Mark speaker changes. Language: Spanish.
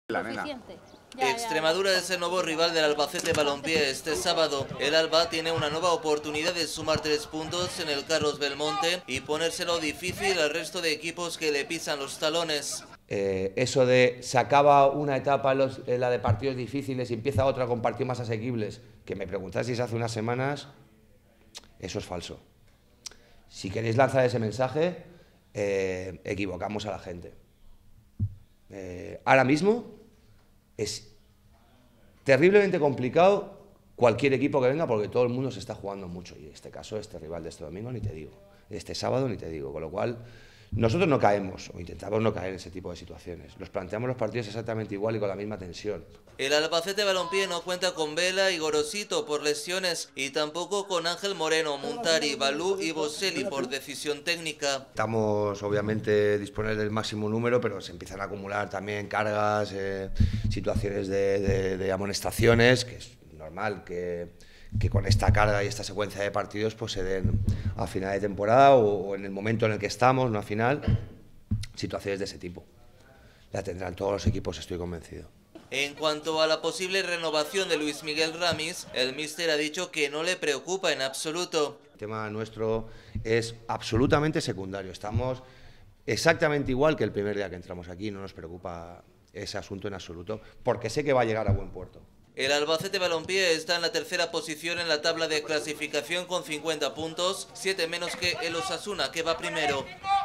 Speaker 1: Suficiente.
Speaker 2: Extremadura es el nuevo rival del Albacete Balompié este sábado. El Alba tiene una nueva oportunidad de sumar 3 puntos en el Carlos Belmonte y ponérselo difícil al resto de equipos que le pisan los talones.
Speaker 3: Eso de se acaba una etapa la de partidos difíciles y empieza otra con partidos más asequibles, que me preguntasteis hace unas semanas, eso es falso. Si queréis lanzar ese mensaje, equivocamos a la gente. Ahora mismo es terriblemente complicado cualquier equipo que venga porque todo el mundo se está jugando mucho y en este caso este rival de este domingo ni te digo, de este sábado ni te digo, con lo cual nosotros no caemos o intentamos no caer en ese tipo de situaciones, nos planteamos los partidos exactamente igual y con la misma tensión.
Speaker 2: El Albacete Balompié no cuenta con Vela y Gorosito por lesiones y tampoco con Ángel Moreno, Muntari, Balú y Boselli por decisión técnica.
Speaker 3: Estamos obviamente disponer del máximo número, pero se empiezan a acumular también cargas, situaciones de amonestaciones, que es normal que con esta carga y esta secuencia de partidos pues se den a final de temporada o en el momento en el que estamos, no a final, situaciones de ese tipo. La tendrán todos los equipos, estoy convencido.
Speaker 2: En cuanto a la posible renovación de Luis Miguel Ramis, el míster ha dicho que no le preocupa en absoluto.
Speaker 3: El tema nuestro es absolutamente secundario, estamos exactamente igual que el primer día que entramos aquí, no nos preocupa ese asunto en absoluto, porque sé que va a llegar a buen puerto.
Speaker 2: El Albacete Balompié está en la tercera posición en la tabla de clasificación con 50 puntos, 7 menos que el Osasuna, que va primero.